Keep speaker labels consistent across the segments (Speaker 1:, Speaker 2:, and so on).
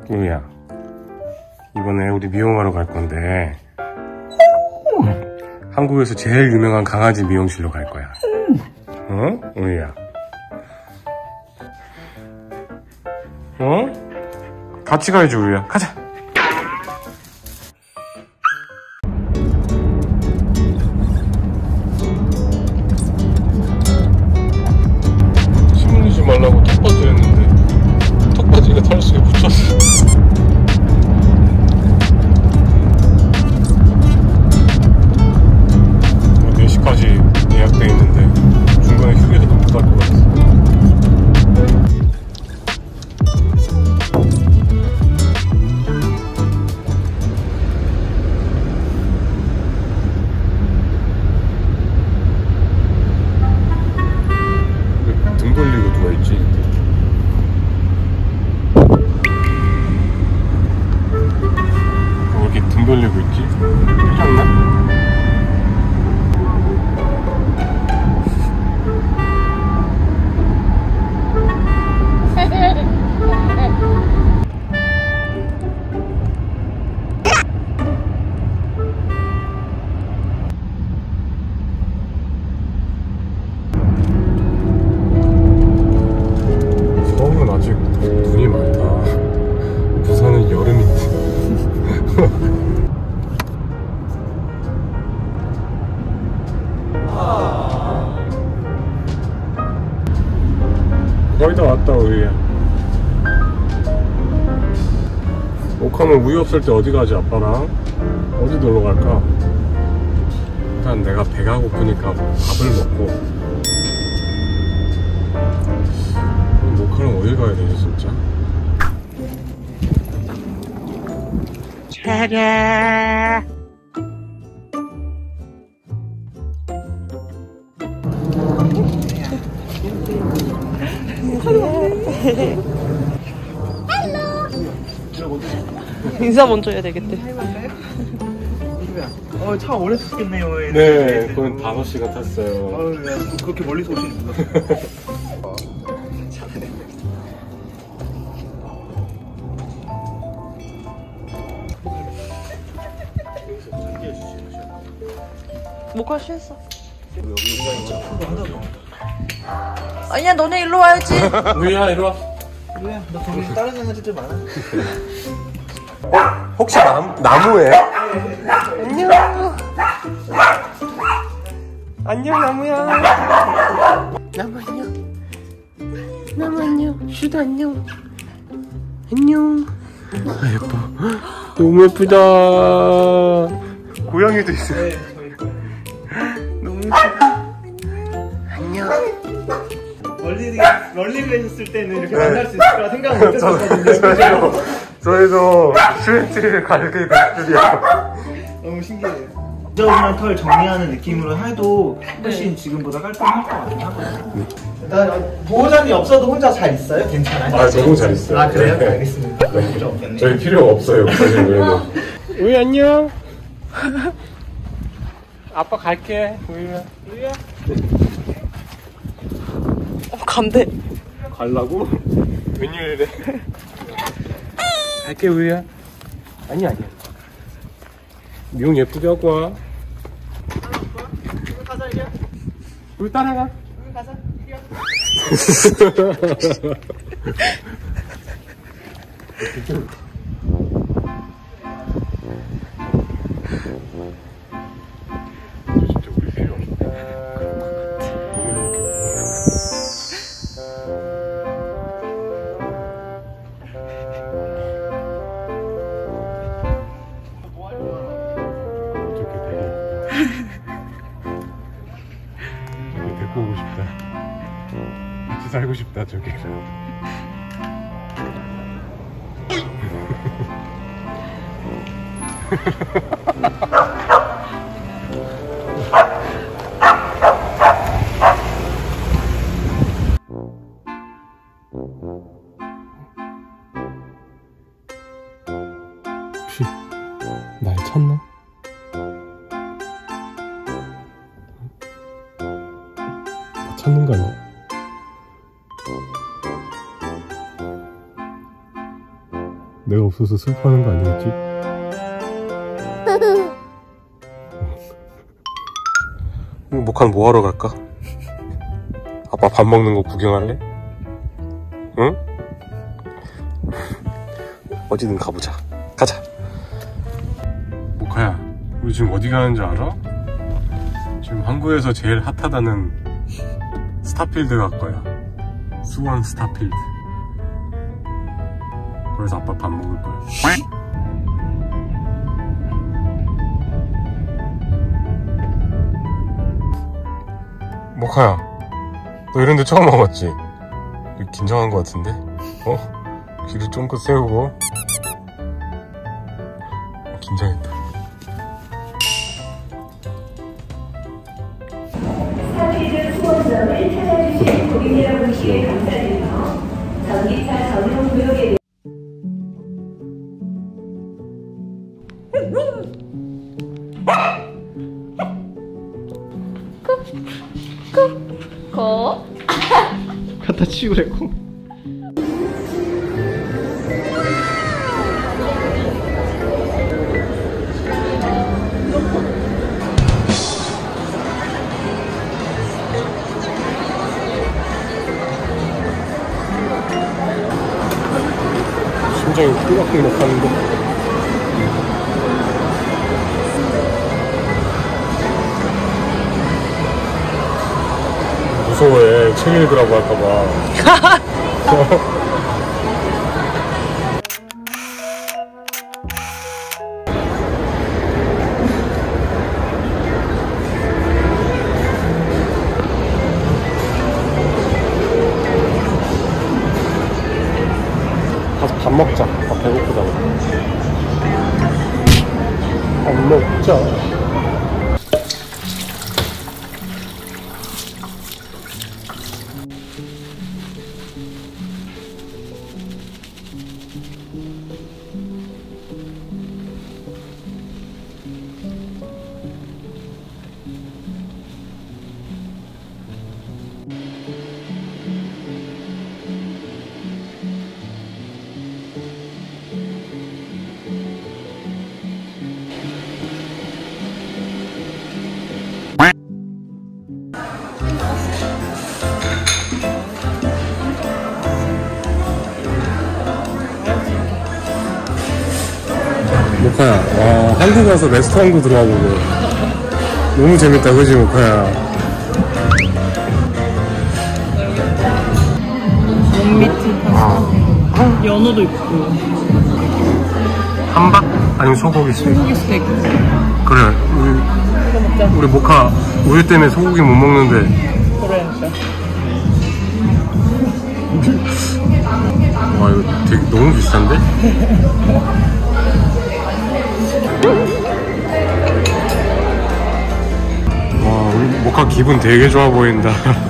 Speaker 1: 우유야, 이번에 우리 미용하러 갈 건데 한국에서 제일 유명한 강아지 미용실로 갈 거야. 어? 우유야. 어? 같이 가야지 우유야. 가자. 침 흘리지 말라고 턱받이 했는데 턱받이가 탈수에 붙였어. 4시까지 예약돼 있는데 중간에 휴게소도 못 갈 것 같아. 왜 등 돌리고 누워있지? 왜 이렇게 등 돌리고 있지? 삐졌나? 서울은 아직 눈이 많다. 부산은 여름인데. 거의 다 왔다 우유야. 옥하면 우유 없을 때 어디 가지 아빠랑? 어디 놀러 갈까? 일단 내가 배가 고프니까 밥을 먹고. 옥하면 어디 가야 되지 진짜? 차례.
Speaker 2: 인사 먼저 해야 되겠대.
Speaker 3: 차 오래 탔겠네요.
Speaker 1: 네, 그건 5시간 탔어요.
Speaker 3: 그렇게 멀리서 오시는구나.
Speaker 2: 목화 취했어. 아니야, 너네 일로 와야지.
Speaker 1: 우유야, 이리 와.
Speaker 3: 뭐야, 너 거기 다른 강아지들 많아.
Speaker 1: 혹시 나무예요? 안녕. 안녕, 나무야. 나무 안녕. 나무 안녕. 슈도 안녕. 안녕. 아, 예뻐. 너무 예쁘다. 고양이도 있어요.
Speaker 3: 네,
Speaker 1: 너무 예쁘다. 안녕.
Speaker 3: 럴링을 했을 때는 이렇게 만날 수 있을 거라 생각 못 했었거든요.
Speaker 1: 저희도 슈엔트리를 가게 될 줄이야.
Speaker 3: 너무 신기해요. 지저분한 털 정리하는 느낌으로 해도 훨씬 지금보다 깔끔할 것 같긴 하거든요. 보호자님이 없어도 혼자 잘 있어요? 괜찮아요?
Speaker 1: 아, 너무 잘 있어요.
Speaker 3: 아, 그래요?
Speaker 1: 네.
Speaker 3: 알겠습니다. 필요 없겠네요.
Speaker 1: 저희 필요 없어요. 우유 안녕. 아빠 갈게. 우유야.
Speaker 2: 간대.
Speaker 1: 갈라고? 웬일이래? 갈게 우유야. 아니야. 미용 예쁘게 하고 와.
Speaker 3: 가자, 이제.
Speaker 1: 우유 따라가.
Speaker 3: 가자.
Speaker 1: 진짜 우리 필요 없어. 데리고 오고 싶다. 같이 살고 싶다 저기. 혹시 날 찾나? 나 찾는 거 아니야? 내가 없어서 슬퍼하는 거 아니겠지? 목한 뭐 하러 갈까? 아빠 밥 먹는 거 구경할래? 응? 어디든 가보자. 가자. 모카야, 우리 지금 어디 가는 줄 알아? 지금 한국에서 제일 핫하다는 스타필드 갈 거야. 수원 스타필드. 그래서 아빠 밥 먹을 거야. 모카야, 너 이런 데 처음 와봤지? 긴장한 거 같은데? 어? 귀를 쫑긋 세우고. 긴장했다.
Speaker 4: 스타필드 수원점을 찾아주신 고객 여러분께 감사드리며 전기차 전용 구역에
Speaker 2: 거.
Speaker 3: 갖다 치우래고.
Speaker 1: 심장이 꿀럭꿀럭하는데. 무서워해. 책 읽으라고 할까봐. 가서 밥 먹자. 배고프다고. 밥 먹자. 모카야, 와, 한국 와서 레스토랑도 들어와 보고 너무 재밌다, 그지 모카야?
Speaker 2: 원미트 파스타. 연어도 있고.
Speaker 1: 함박? 아니면 소고기 스테이크?
Speaker 2: 소고기 스테이크.
Speaker 1: 그래,
Speaker 2: 이거 먹자.
Speaker 1: 우리 모카 우유 때문에 소고기 못 먹는데.
Speaker 2: 그래.
Speaker 1: 와, 이거 되게 너무 비싼데? 와, 우리 모카 기분 되게 좋아 보인다.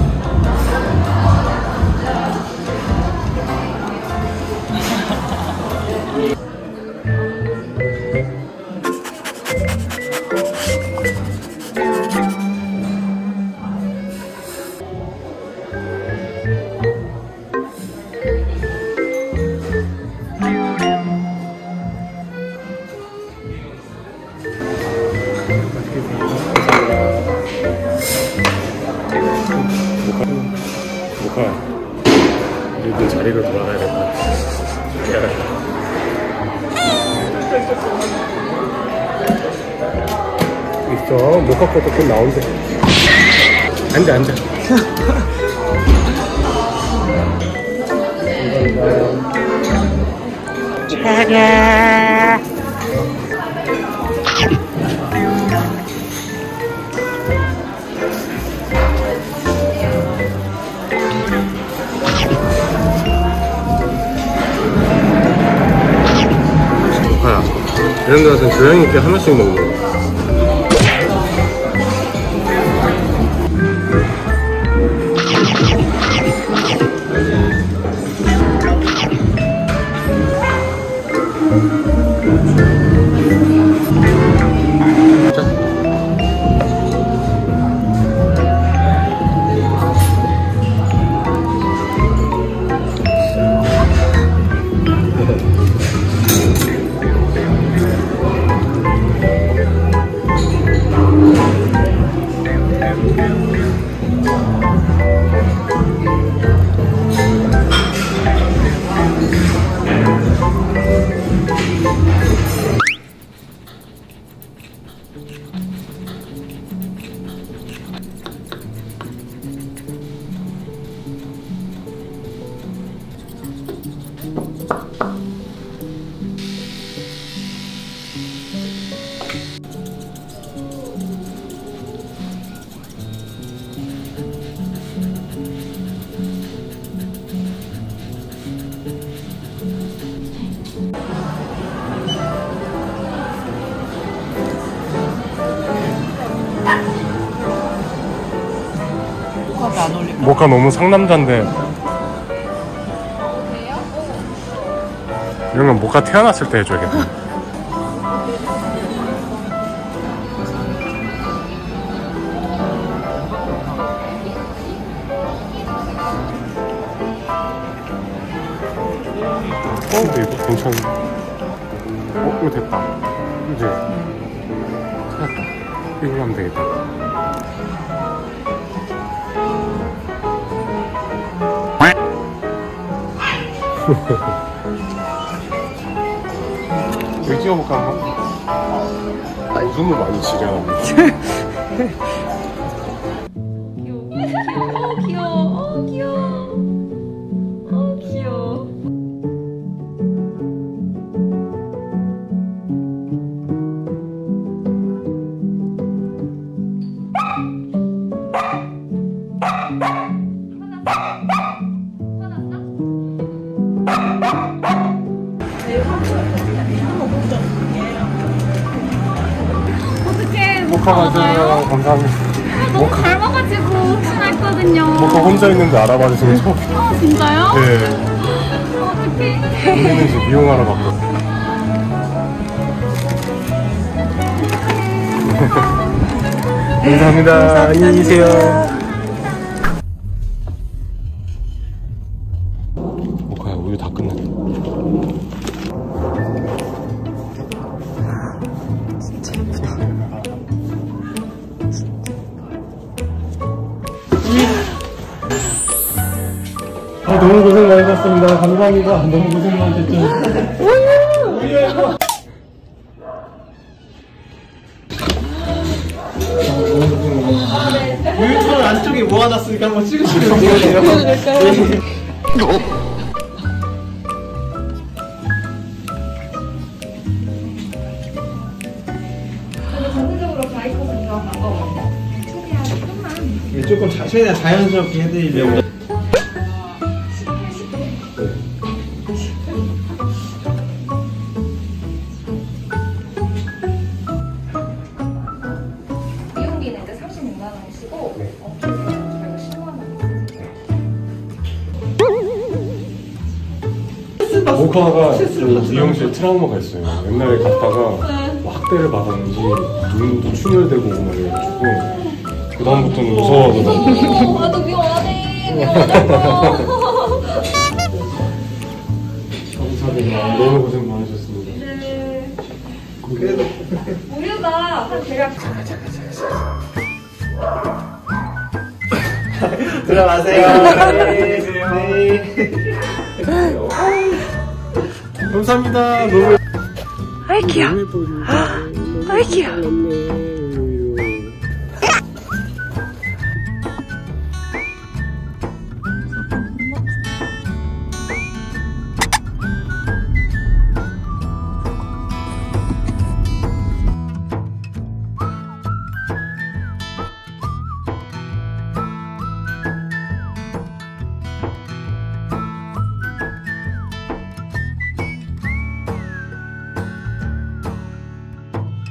Speaker 1: 모카, 우리도 자리로 돌아가야 될 것 같아. 있어, 모카 것도 곧 나온대. 앉아, 앉아. 차례. 모카야, 이런 데 가서 교양 있게 하나씩 먹는 거야.
Speaker 2: 모카한테 안 어울릴까?
Speaker 1: 모카 너무 상남자인데. 이런 건 모카 태어났을 때 해줘야겠네. 근데 이거 괜찮네. 이거 됐다. 이제 찾았다. 이걸로 하면 되겠다. 여기 찍어볼까? 웃음을 많이 지려하는데.
Speaker 5: 귀여워. 귀여워. 귀여워.
Speaker 2: 어떻게
Speaker 1: 모카 맞아요. 감사합니다.
Speaker 5: 너무 닮아가지고 친했거든요.
Speaker 1: 모카 혼자 있는데 알아봐 주시면 처음.
Speaker 5: 진짜요?
Speaker 1: 네.
Speaker 5: 어떡해.
Speaker 1: 우리는 지금 미용하러 갔거든. 감사합니다. 안녕히 계세요. 모카야, 우유 다 끝났네. 너무 고생 많으셨습니다. 감사합니다. 너무 고생 많으셨죠.
Speaker 3: 우유통 안쪽에 모아놨으니까 한번 찍으시면 돼요.
Speaker 5: 전체적으로 바이커가 들어간 거거든요. 최대한 조금만.
Speaker 3: 조금 최대한 자연스럽게 해드리려고.
Speaker 5: 미용비는 36만 원이시고 업체는 저희가 10만 원.
Speaker 1: 모카가 그 미용실 트라우마가 있어요. 옛날에 갔다가 학대를 받았는지 눈도 충혈되고 막 이래가지고 그 다음부터는 무서워하더라고요.
Speaker 5: 아, 너 미워하네. 미워하다고.
Speaker 1: 감사합니다. 너무 고생 많으셨습니다.
Speaker 5: 네.
Speaker 3: 그래도
Speaker 5: 우유가 한 대략
Speaker 3: 들어가세요. 네.
Speaker 1: 감사합니다. 너무
Speaker 2: 아이 귀여워.
Speaker 1: 예뻐.
Speaker 2: 아이 귀여워.